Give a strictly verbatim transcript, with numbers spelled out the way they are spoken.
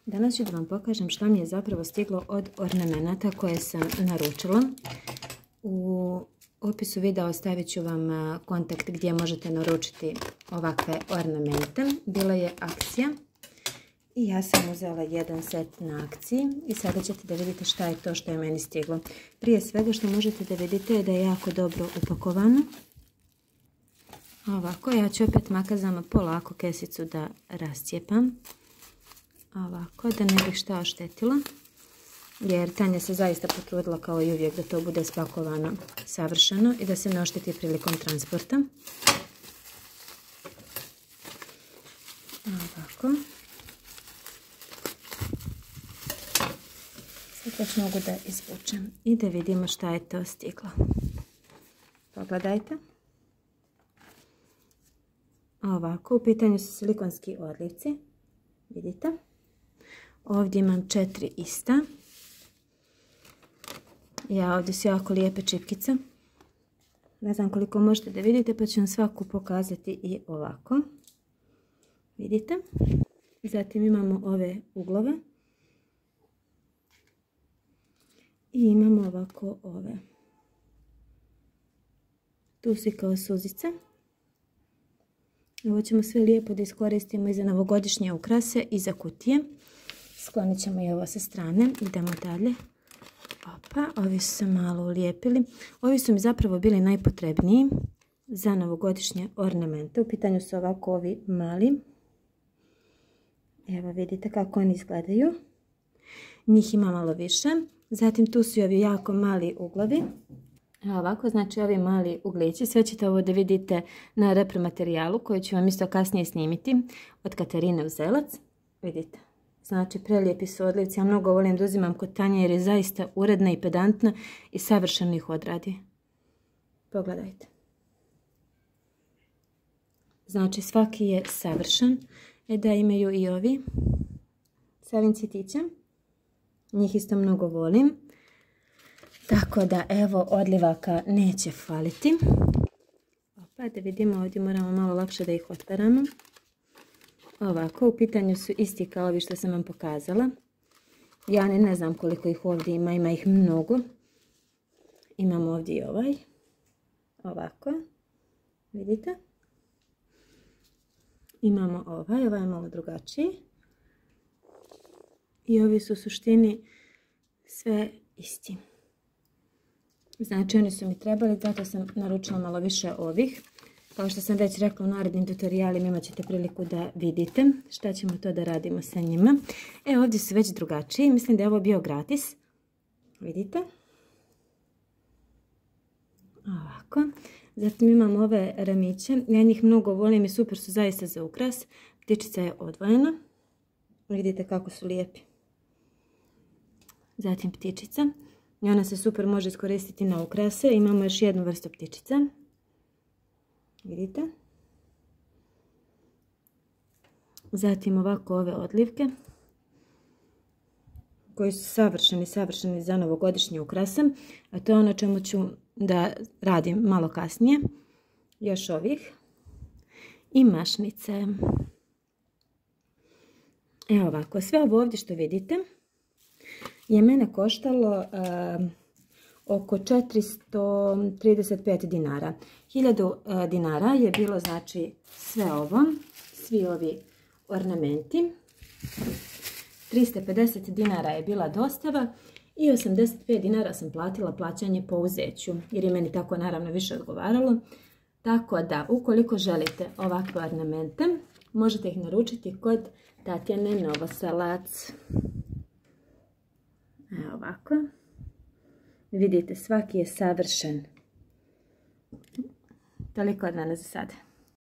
Danas ću da vam pokažem šta mi je zapravo stiglo od ornamenata koje sam naručila. U opisu videa ostavit ću vam kontakt gdje možete naručiti ovakve ornamente. Bila je akcija i ja sam uzela jedan set na akciji i sada ćete da vidite šta je to što je meni stiglo. Prije svega što možete da vidite je da je jako dobro upakovano. Ovako, ja ću opet makazama polako kesicu da rascijepam. Ovako, da ne bih šta oštetila. Jer Tanja se zaista potrudila kao i uvijek da to bude spakovano savršeno i da se ne ošteti prilikom transporta. Ovako. Sad već mogu da izvučem i da vidimo šta je to stiglo. Pogledajte. Ovako, u pitanju su silikonski odlivci. Vidite? Ovdje imam četiri ista. Ja ovdje su jako lijepe čipkice. Ne znam koliko možete da vidite, pa ću vam svaku pokazati i ovako. Vidite? Zatim imamo ove uglove. I imamo ovako ove. Tu su kao suzice. Ovo ćemo sve lijepo da iskoristimo i za novogodišnje ukrase i za kutije. Sklonit ćemo i ovo sa strane. Idemo dalje. Opa, ovi su se malo ulijepili. Ovi su mi zapravo bili najpotrebniji za novogodišnje ornamente. U pitanju su ovako ovi mali. Evo vidite kako oni izgledaju. Njih ima malo više. Zatim tu su i ovi jako mali uglovi. Ovako, znači ovi mali uglići, sve ćete ovo da vidite na repromaterijalu koji ću vam isto kasnije snimiti od Katarine Uzelac. Vidite, znači prelijepi su odlivci, ja mnogo volim da uzimam kod Tanje jer je zaista uredna i pedantna i savršeno ih odradi. Pogledajte. Znači svaki je savršen, e da imaju i ovi sa ovim cvjetićem, njih isto mnogo volim. Tako da, evo, odlivaka neće faliti. Opa, da vidimo, ovdje moramo malo lakše da ih otvaramo. Ovako, u pitanju su isti kao ovi što sam vam pokazala. Ja ne, ne znam koliko ih ovdje ima, ima ih mnogo. Imamo ovdje i ovaj. Ovako, vidite. Imamo ovaj, ovaj je malo drugačiji. I ovi su u suštini sve isti. Znači oni su mi trebali, zato sam naručila malo više ovih. Kao što sam već rekla, u narednim tutorijalima imat ćete priliku da vidite šta ćemo to da radimo sa njima. E, ovdje su već drugačiji, mislim da je ovo bio gratis. Vidite? Ovako. Zatim imam ove ramiće, ja njih mnogo volim i super su zaista za ukras. Ptičica je odvojena. Vidite kako su lijepi. Zatim ptičica. I ona se super može iskoristiti na ukrase. Imamo još jednu vrstu ptičice. Vidite? Zatim ovako ove odlivke. Koji su savršeni, savršeni za novogodišnje ukrase. A to je ono čemu ću da radim malo kasnije. Još ovih. I mašnice. Evo ovako. Sve ovo ovdje što vidite je mene koštalo uh, oko četiristo trideset pet dinara. hiljadu uh, dinara je bilo znači sve ovo, svi ovi ornamenti. tristo pedeset dinara je bila dostava i osamdeset pet dinara sam platila plaćanje po uzeću, jer je meni tako naravno više odgovaralo. Tako da, ukoliko želite ovakve ornamente, možete ih naručiti kod Tatjane Novoselac. Evo ovako. Vidite, svaki je savršen. Toliko od mene za sada.